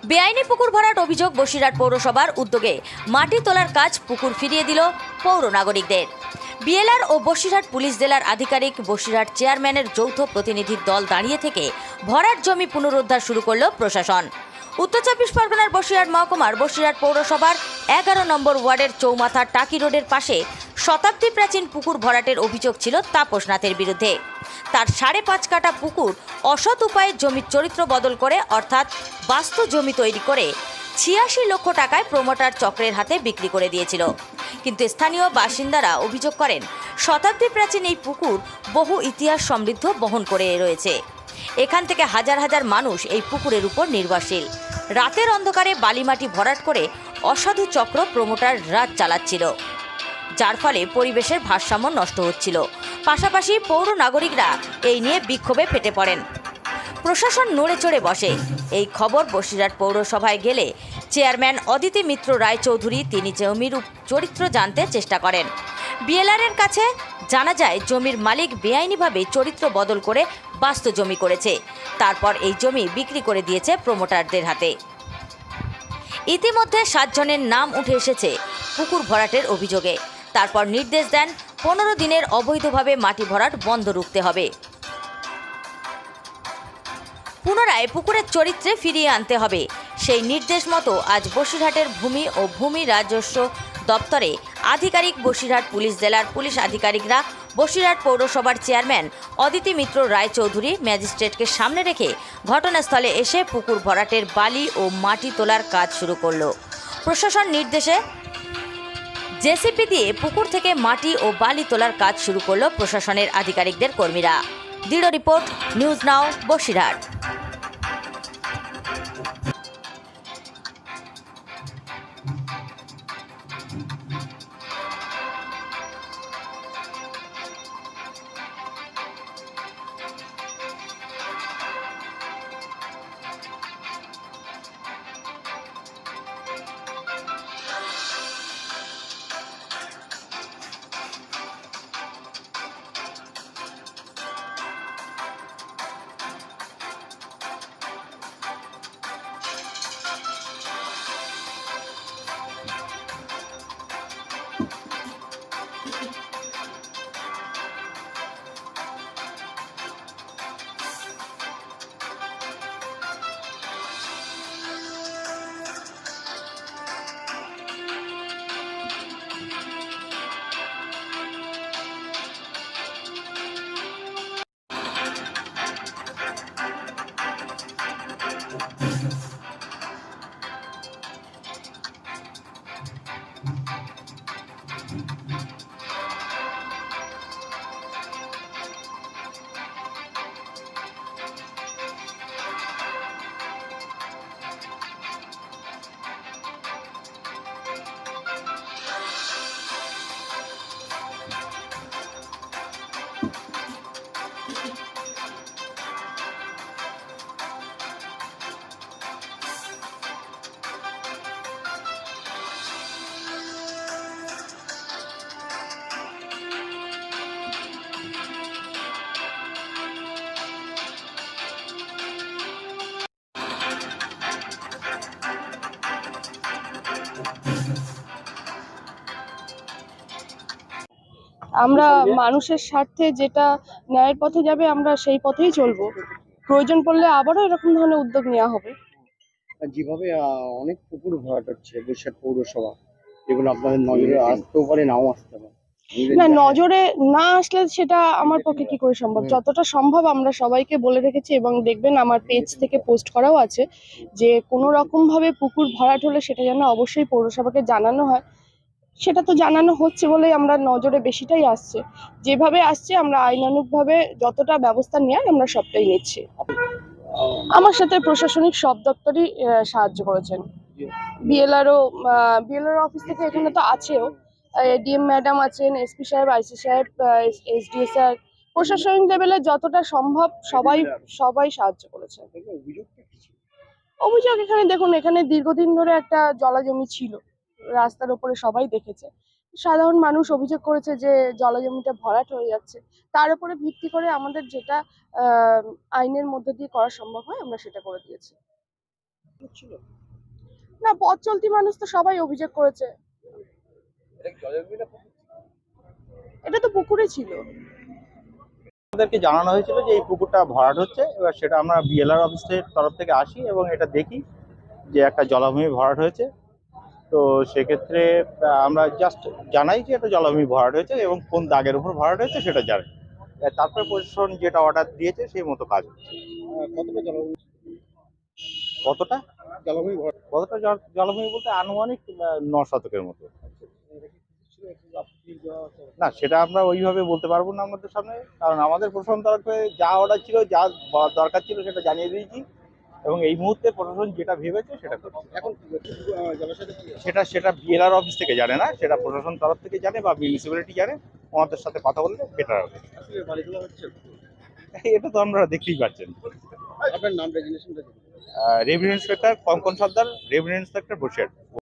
বেআইনি পুকুর ভরাট অভিযোগ বসিরহাট পৌরসভার উদ্যোগে মাটি তোলার কাজ পুকুর ফিরিয়ে দিল পৌর নাগরিকদের। বিএলআর ও বসিরহাট পুলিশ জেলার আধিকারিক বসিরহাট চেয়ারম্যানের যৌথ প্রতিনিধির দল দাঁড়িয়ে থেকে ভরাট জমি পুনরুদ্ধার শুরু করল প্রশাসন। উত্তর 24 পরগনার বসিরহাট মহকুমার বসিরহাট পৌরসভার 11 নম্বর ওয়ার্ডের চৌমাথা টাকি রোডের পাশে শতাব্দী প্রাচীন পুকুর ভরাটের অভিযোগ ছিল তাপস নাথের বিরুদ্ধে। তার 5.5 কাঠা পুকুর অসৎ উপায়ে জমির চরিত্র বদল করে অর্থাৎ বাস্তু জমি তৈরি করে 86 লক্ষ টাকায় প্রমোটার চক্রের হাতে বিক্রি করে দিয়েছিল। কিন্তু স্থানীয় বাসিন্দারা অভিযোগ করেন, শতাব্দী প্রাচীন এই পুকুর বহু ইতিহাস সমৃদ্ধ বহন করে রয়েছে। এখান থেকে হাজার হাজার মানুষ এই পুকুরের উপর নির্ভরশীল। রাতের অন্ধকারে বালিমাটি ভরাট করে অসাধু চক্র প্রমোটার রাত চালাচ্ছিল, যার ফলে পরিবেশের ভারসাম্য নষ্ট হচ্ছিল। পাশাপাশি পৌর নাগরিকরা এই নিয়ে বিক্ষোভে ফেটে পড়েন। প্রশাসন নড়ে চড়ে বসে। এই খবর বসিরহাট পৌরসভায় গেলে চেয়ারম্যান অদিতি মিত্র রায়চৌধুরী তিনি জমির চরিত্র জানতে চেষ্টা করেন। বিএলআরের কাছে জানা যায় জমির মালিক বেআইনিভাবে চরিত্র বদল করে বাস্তু জমি করেছে। তারপর এই জমি বিক্রি করে দিয়েছে প্রমোটারদের হাতে। ইতিমধ্যে 7 জনের নাম উঠে এসেছে পুকুর ভরাটের অভিযোগে। তারপর নির্দেশ দেন 15 দিনের অবৈধভাবে মাটি ভরাট বন্ধ রাখতে হবে। পুনরায় পুকুরের চরিত্রে ফিরিয়ে আনতে হবে। সেই নির্দেশ মতো আজ বসিরহাটের ভূমি ও ভূমি রাজস্ব দপ্তরে আধিকারিক, বসিরহাট পুলিশ জেলার পুলিশ আধিকারিকরা, বসিরহাট পৌরসভার চেয়ারম্যান অদিতি মিত্র রায়চৌধুরী ম্যাজিস্ট্রেটকে সামনে রেখে ঘটনাস্থলে এসে পুকুর ভরাটের বালি ও মাটি তোলার কাজ শুরু করল। প্রশাসন নির্দেশে জেসিপি দিয়ে পুকুর থেকে মাটি ও বালি তোলার কাজ শুরু করল প্রশাসনের আধিকারিকদের কর্মীরা। দৃঢ় রিপোর্ট, নিউজ নাও বসিরহাট। আমরা মানুষের স্বার্থে যেটা ন্যায়ের পথে যাবে আমরা সেই পথেই চলবো। প্রয়োজন পড়লে আবারও এরকম ধরনের উদ্যোগ নেওয়া হবে। যেভাবে অনেক পুকুর ভরাট হচ্ছে বসিরহাট পৌরসভা, এগুলো আপনাদের নজরে আসতেও পারে, নাও আসতে পারে। না, নজরে না আসলে সেটা আমার পক্ষে কি করে সম্ভব? যতটা সম্ভব আমরা সবাইকে বলে রেখেছি এবং দেখবেন আমার পেজ থেকে পোস্ট করাও আছে যে কোনো রকম ভাবে পুকুর ভরাট হলে সেটা যেন অবশ্যই পৌরসভাকে জানানো হয়। সেটা তো জানানো হচ্ছে বলেই আমরা নজরে বেশিটাই আসছে। যেভাবে আসছে আমরা আইনানুগভাবে যতটা ব্যবস্থা নেওয়ার আমরা সবটাই নিচ্ছি। আমার সাথে প্রশাসনিক সব দপ্তরই সাহায্য করেছেন। বিএলআর অফিস থেকে এখানে তো আছেও, ডিএম ম্যাডাম আছেন, এসপি সাহেব, আইসি সাহেব, এসডিও স্যার, প্রশাসনিক লেভেলে যতটা সম্ভব সবাই সাহায্য করেছে। অভিযোগ এখানে দেখুন, এখানে দীর্ঘদিন ধরে একটা জলাজমি ছিল, রাস্তার উপরে সবাই দেখেছে। সাধারণ মানুষ অভিযোগ করেছে যে জলাজমিটা ভরাট হয়ে যাচ্ছে। তার উপরে ভিত্তি করে আমাদের যেটা আইনের মধ্যে দিয়ে করা সম্ভব হয় আমরা সেটা করে দিয়েছি। ছিল না, পথ চলতি মানুষ তো সবাই অভিযোগ করেছে। এটা তো পুকুরে ছিল। আমাদেরকে জানানো হয়েছিল যে এই পুকুরটা ভরাট হচ্ছে, এবার সেটা আমরা বিএলআর অফিসের তরফ থেকে আসি এবং এটা দেখি যে একটা জলাভূমি ভরাট হয়েছে। তো সেক্ষেত্রে আমরা জাস্ট জানাই যে একটা জলাভূমি ভরাট হয়েছে এবং কোন দাগের উপর ভরাট হয়েছে সেটা জানাই। তারপরে প্রশাসন যেটা অর্ডার দিয়েছে সেই মতো কাজ হচ্ছে। কতটা জলভূমি কতটা জলভূমি ভরাট কতটা জলাভূমি বলতে আনুমানিক 9 শতকের মতো। না, সেটা আমরা ওইভাবে বলতে পারবো না আমাদের সামনে, কারণ আমাদের প্রশাসন তরফে যা অর্ডার ছিল, যা দরকার ছিল সেটা জানিয়ে দিয়েছি এবং এই মুহূর্তে প্রশাসন যেটা ভেবেছে সেটা করছে। এখন জলাশয়টা কি সেটা বিএলআর অফিস থেকে জানে না, সেটা প্রশাসন তরফ থেকে জানে বা মিউনিসিপ্যালিটি জানে। ওনাদের সাথে কথা বললে বেটার হবে। আসলে বাড়ি তোলা হচ্ছে? এটা তো আমরা দেখতেই পাচ্ছেন। আপনার নাম রেজিগনেশনটা revenue inspector Kankan Sardar, revenue inspector Basirhat.